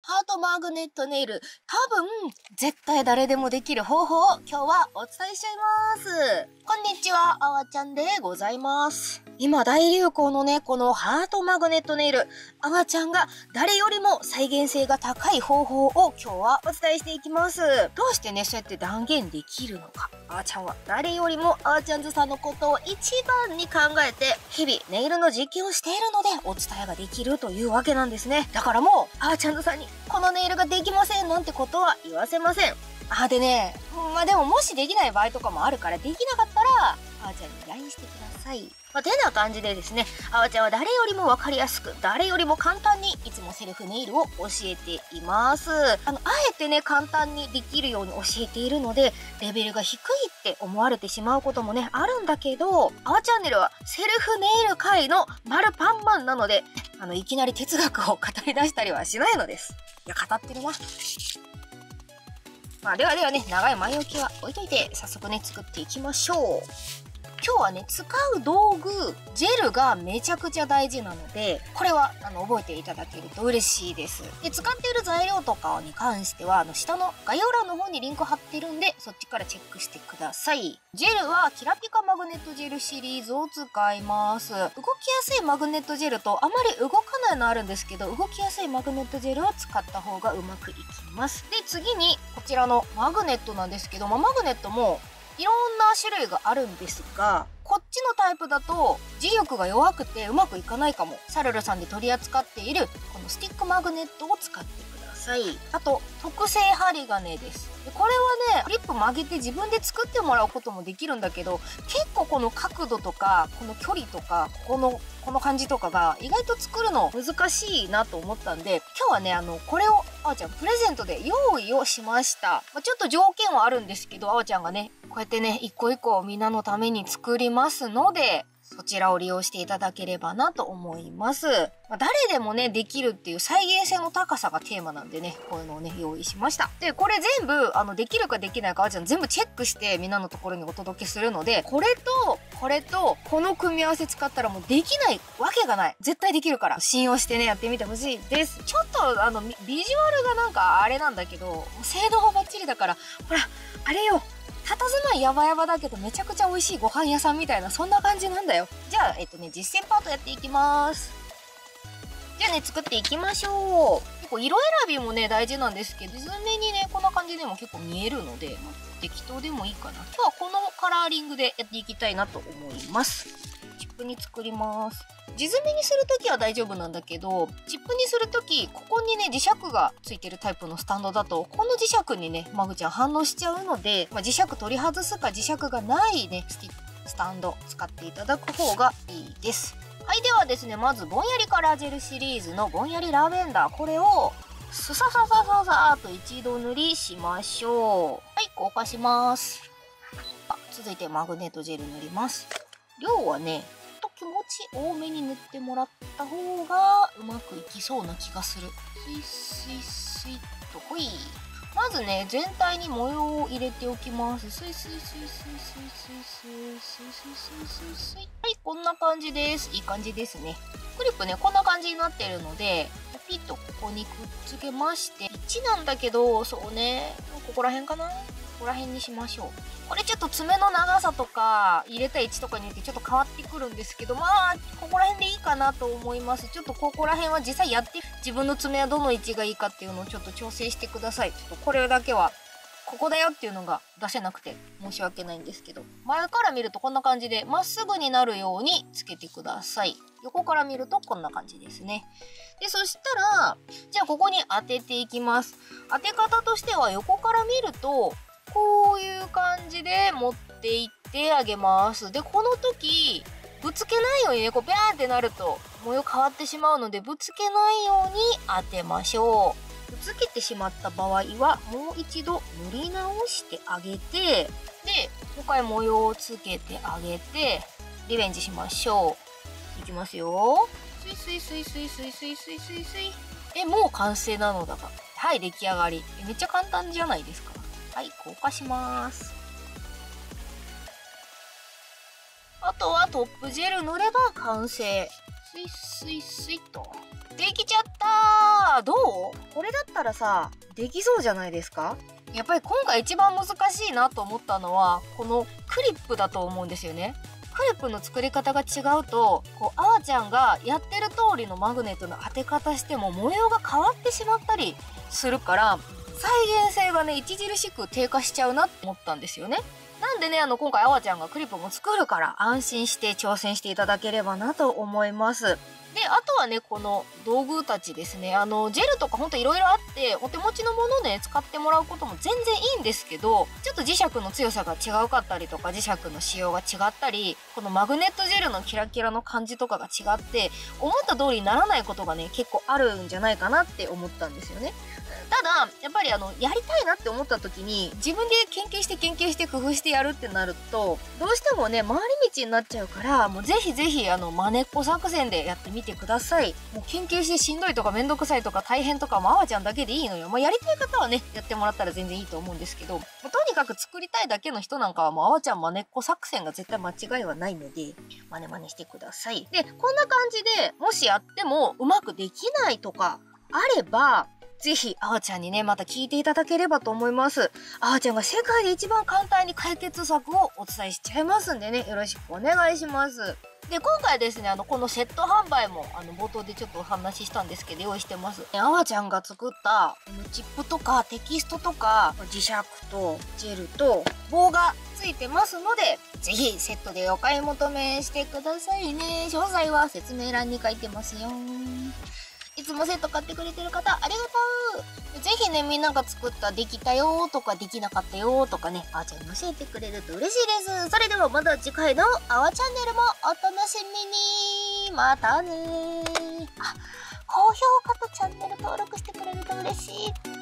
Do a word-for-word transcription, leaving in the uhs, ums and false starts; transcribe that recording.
ハートマグネットネイル、多分、絶対誰でもできる方法を今日はお伝えしちゃいます。こんにちは、あわちゃんでございます。今大流行のね、このハートマグネットネイル、あわちゃんが誰よりも再現性が高い方法を今日はお伝えしていきます。どうしてね、そうやって断言できるのか。あわちゃんは誰よりもあわちゃんずさんのことを一番に考えて、日々ネイルの実験をしているのでお伝えができるというわけなんですね。だからもう、あわちゃんずさんにこのネイルができませんなんてことは言わせません。あ、でね、まあでももしできない場合とかもあるから、できなかったら、あわちゃんに ライン してください。まあ、てな感じでですね、あわちゃんは誰よりもわかりやすく、誰よりも簡単にいつもセルフネイルを教えています。あの、あえてね、簡単にできるように教えているので、レベルが低いって思われてしまうこともね、あるんだけど、あわチャンネルはセルフネイル界の丸パンマンなので、あの、いきなり哲学を語り出したりはしないのです。いや、語ってるな。まあ、ではではね、長い前置きは置いといて、早速ね、作っていきましょう。今日はね、使う道具、ジェルがめちゃくちゃ大事なので、これは、あの、覚えていただけると嬉しいです。で、使っている材料とかに関しては、あの、下の概要欄の方にリンク貼ってるんで、そっちからチェックしてください。ジェルは、キラピカマグネットジェルシリーズを使います。動きやすいマグネットジェルと、あまり動かないのあるんですけど、動きやすいマグネットジェルを使った方がうまくいきます。で、次に、こちらのマグネットなんですけども、マグネットも、いろんな種類があるんですが、こっちのタイプだと磁力が弱くてうまくいかないかも。サルルさんで取り扱っているこのスティックマグネットを使ってください。あと、特製針金です。でこれはね、クリップ曲げて自分で作ってもらうこともできるんだけど、結構この角度とか、この距離とか、この、この感じとかが意外と作るの難しいなと思ったんで、今日はね、あの、これをあわちゃんプレゼントで用意をしました。まあ、ちょっと条件はあるんですけど、あわちゃんがね、こうやってね、一個一個みんなのために作りますので、そちらを利用していただければなと思います。まあ、誰でもね、できるっていう再現性の高さがテーマなんでね、こういうのをね、用意しました。で、これ全部、あの、できるかできないか、あわちゃん全部チェックしてみんなのところにお届けするので、これと、これと、この組み合わせ使ったらもうできないわけがない。絶対できるから、信用してね、やってみてほしいです。ちょっと、あの、ビジュアルがなんかあれなんだけど、性能もバッチリだから、ほら、あれよ。佇まいヤバヤバだけどめちゃくちゃ美味しいご飯屋さんみたいなそんな感じなんだよ。じゃあ、えっとね、実践パートやっていきます。じゃあね、作っていきましょう。結構色選びもね、大事なんですけど、図面にね、こんな感じでも結構見えるので、まあ、適当でもいいかな。今日はこのカラーリングでやっていきたいなと思います。チップに作ります。地詰めにするときは大丈夫なんだけど、チップにするとき、ここにね、磁石がついてるタイプのスタンドだと、この磁石にね、マグちゃん反応しちゃうので、まあ、磁石取り外すか磁石がないね、スティスタンド使っていただく方がいいです。はい、ではですね、まず、ぼんやりカラージェルシリーズのぼんやりラベンダー。これを、スサササササーと一度塗りしましょう。はい、硬化します。続いて、マグネットジェル塗ります。量はね、気持ち多めに塗ってもらった方がうまくいきそうな気がする。スイスイスイっとほい。まずね、全体に模様を入れておきます。スイスイスイスイスイスイスイスイスイスイスイ。はい、こんな感じです。いい感じですね。クリップね、こんな感じになってるので、ピッとここにくっつけまして、いちなんだけど、そうね、ここら辺かな。ここら辺にしましょう。これちょっと爪の長さとか入れた位置とかによってちょっと変わってくるんですけど、まあここら辺でいいかなと思います。ちょっとここら辺は実際やって自分の爪はどの位置がいいかっていうのをちょっと調整してください。ちょっとこれだけはここだよっていうのが出せなくて申し訳ないんですけど、前から見るとこんな感じでまっすぐになるようにつけてください。横から見るとこんな感じですね。で、そしたらじゃあここに当てていきます。当て方としては横から見るとこういう感じで持っていってあげます。で、この時、ぶつけないようにね、こう、ビャーンってなると、模様変わってしまうので、ぶつけないように当てましょう。ぶつけてしまった場合は、もう一度塗り直してあげて、で、もう一回模様をつけてあげて、リベンジしましょう。いきますよ。スイスイスイスイスイスイスイスイスイ。え、もう完成なのだが。はい、出来上がり。めっちゃ簡単じゃないですか。はい、硬化します。あとはトップジェル塗れば完成。スイスイスイっと。 できちゃったー。どう？これだったらさ、できそうじゃないですか？やっぱり今回一番難しいなと思ったのは、このクリップだと思うんですよね。クリップの作り方が違うと、こう、あわちゃんがやってる通りのマグネットの当て方しても模様が変わってしまったりするから、再現性がね、著しく低下しちゃうなって思ったんですよね。なんでね、あの、今回あわちゃんがクリップも作るから安心して挑戦していただければなと思います。で、あとはね、この道具たちですね。あの、ジェルとかほんといろいろあって、お手持ちのものね、使ってもらうことも全然いいんですけど、ちょっと磁石の強さが違うかったりとか、磁石の仕様が違ったり、このマグネットジェルのキラキラの感じとかが違って、思った通りにならないことがね、結構あるんじゃないかなって思ったんですよね。ただ、やっぱりあの、やりたいなって思った時に、自分で研究して研究して工夫してやるってなると、どうしてもね、回り道になっちゃうから、もうぜひぜひあの、まねっこ作戦でやってみてください。もう研究してしんどいとかめんどくさいとか大変とかもあわちゃんだけでいいのよ。まあ、やりたい方はね、やってもらったら全然いいと思うんですけど、とにかく作りたいだけの人なんかはもうあわちゃんまねっこ作戦が絶対間違いはないので、真似真似してください。で、こんな感じで、もしやってもうまくできないとかあれば、ぜひ、あわちゃんにね、また聞いていただければと思います。あわちゃんが世界で一番簡単に解決策をお伝えしちゃいますんでね、よろしくお願いします。で、今回ですね、あの、このセット販売も、あの、冒頭でちょっとお話ししたんですけど、用意してます。あわちゃんが作った、このチップとかテキストとか、磁石とジェルと棒がついてますので、ぜひセットでお買い求めしてくださいね。詳細は説明欄に書いてますよ。いつもセット買ってくれてる方、ありがとう。ぜひね、みんなが作ったできたよとかできなかったよとかね、あわちゃんに教えてくれると嬉しいです。それではまた次回のあわチャンネルもお楽しみに。またねー。あ、高評価とチャンネル登録してくれると嬉しい。